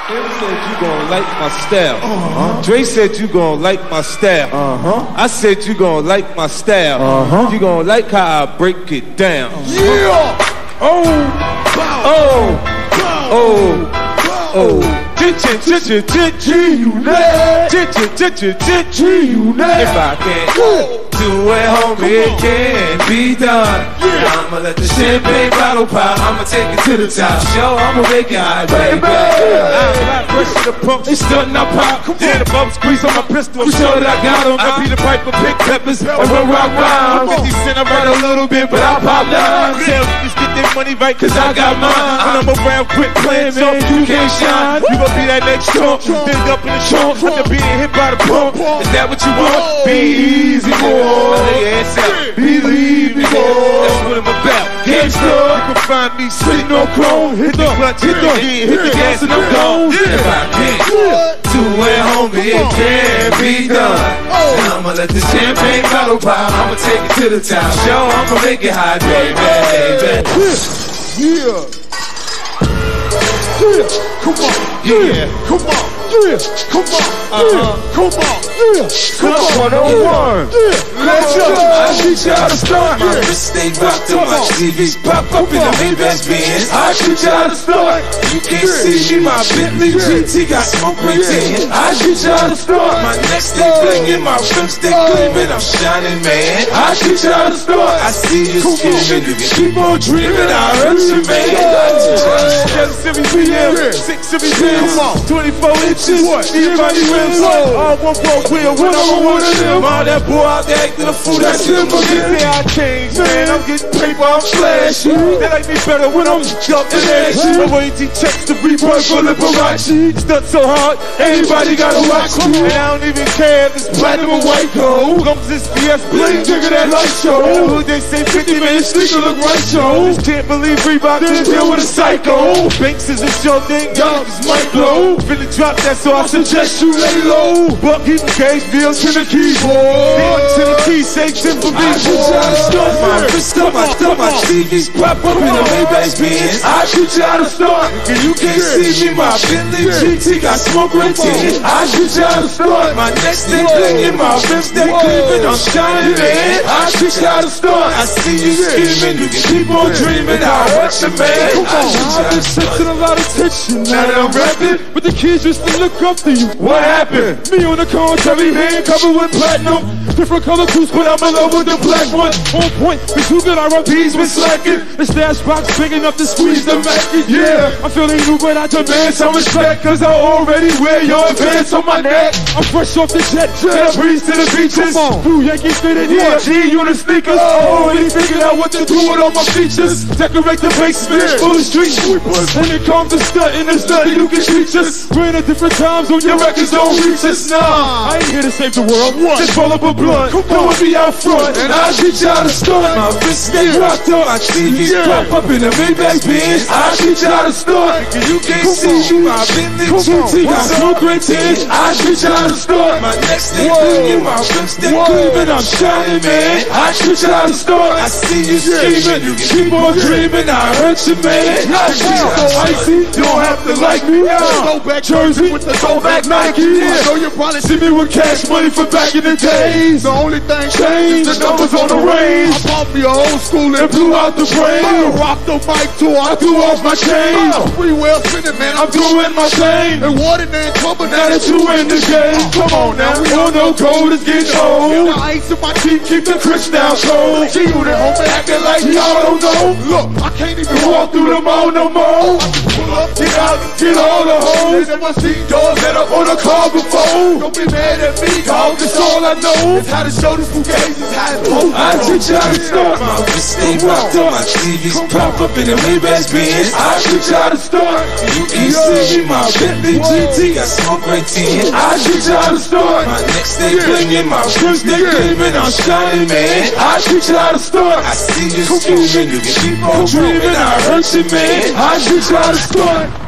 Dre said you gon' like my style. Dre said you gon' like my style. I said you gon' like my style. You gon' like how I break it down. Yeah! If I can't do it, homie, it can't be done. I'ma let the champagne bottle pop. I'ma take it to the top. Show, I'ma make it hot, baby. I'm pressing the pump, they stunting, I pop. Yeah, the bump squeeze on my pistol. I'm sure that I got them. I beat the pipe for pick peppers and we'll rock round. 50 cent, I run a little bit, but I pop down. Tell niggas get their money right, cause I got mine. When I'm around, quit playing, so you can't shine. You gon' be that next trump, big up in the trunk. After being hit by the pump, is that what you want? Be easy, boy. Believe me, boy. That's what I'm about. Gangsta, you can find me sitting on chrome. Hit the clutch, hit the gas, and I'm gone. If I can't do it, homie, it can't be done. Now I'ma let the champagne bottle pop. I'ma take it to the top. Show, I'ma make it hot, baby. Yeah. Yeah. Come on. Yeah. Come on. Yeah. Come on. Come on. Yeah. Come on. 101. Yeah. Let's go. I teach y'all to start. My wrist stay rocked on my TVs. Pop up in the Maybach Benz. I teach y'all to start. You can't see me, my Bentley GT got smoke right in. I teach y'all to start. My neck stay blingin', my rims stay gleamin'. I'm shining, man. I teach y'all to start. I see you scheming. You can keep on dreaming. I hurt you, man. I teach y'all to start. 7 BM, 6 BM, 24 inches. Anybody rims all one broke wheel when I'm on one of them. All that boy out there acting a fool, that's him again. I changed, man. I'm getting paper, I'm flashy. They like me better when I'm jumping at you. I'm waiting checks to be boy for Liberace. Stunt so hard, anybody gotta watch me. And I don't even care if it's platinum or white gold. Long as it's BS bling, nigga, that light show. They say 50 minutes sneaker look right show. Can't believe Reebok didn't deal with a psycho. Banks is a show thing, y'all just might blow. Finna drop that, so I suggest you lay low. But keep the case bills to the keyboard. To the key, say simple me. I shoot y'all to start. My wrist up, my thumb, my TVs pop up in the Maybach Benz. I shoot y'all to start. And you can't see me, my Bentley GT got smoke right in. I shoot y'all to start. My neck stay blingin', my rims stay gleamin'. I'm shining, man. I shoot y'all to start. I see you scheming. You can keep on dreaming. I hurt you, man. I've been sensing a lot of tension now that I'm rapping, but the kids used to look up to you. What happened? Me on the contrary, hand covered with platinum. Different color coups, but I'm in love with the black one. On point, cause you good R&B's been slacking. The stash box big enough to squeeze the Mac. Yeah, I'm feeling new, but I demand some respect, cause I already wear your advance on my neck. I'm fresh off the jet, and I breeze to the beaches. Blue Yankees fitted, yeah, G-unit sneakers. Already figured out what to do with all my features. Decorate the basement, full of streets. When it comes to stunting and study, you can teach us. We're in a different times when your records don't reach us. Nah, I ain't here to save the world. Just roll up a blunt, come and be out front, and I teach y'all to start. My wrist stay rocked on my TVs pop up in the Maybach Benz. I teach y'all to start. You can't see me, my Bentley GT got smoke right in. I teach y'all to start. My neck stay blingin', my rims stay gleamin'. I'm shining, man. I teach y'all to start. I see you scheming. You can keep on dreaming. I hurt you, man. I teach y'all to start. You don't have to like me. Go back Jersey with the throwback Nike. I know you probably see me with cash money for back in the days. The only thing changed, the numbers on the range. I bought me a old school and blew out the brain. I rocked the mic too, I threw off my chain. Free well spinning, man, I'm doing my thing. And water ain't trouble now that you in the game. Come on now, we all know gold is getting old. The ice in my teeth keep the crystal cold. G-Unit homie acting like y'all don't know. Look, I can't even walk through the mall no more. Pull up, get out, get all the hoes. Never seen doors set up on a car before. Don't be mad at me, dog, that's all I know. It's how to show this fugazi is how to hold. I teach y'all to start. My wrist stay rocked on my TVs pop up in the Maybach Benz. I teach y'all to start. You can't see me, my Bentley GT got smoke right in. I teach y'all to start. My neck stay blingin', my rims stay gleamin'. I'm shining, man. I teach y'all to start. I see you scheming. You can keep on dreaming. I hurt you, man. I teach y'all to start.